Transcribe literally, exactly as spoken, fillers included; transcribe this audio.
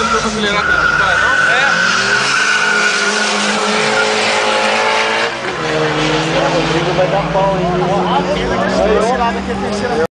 deu pra acelerar com esse cara, não? O Rodrigo vai dar pau, hein? Aí, ó, lá daquele terceiro.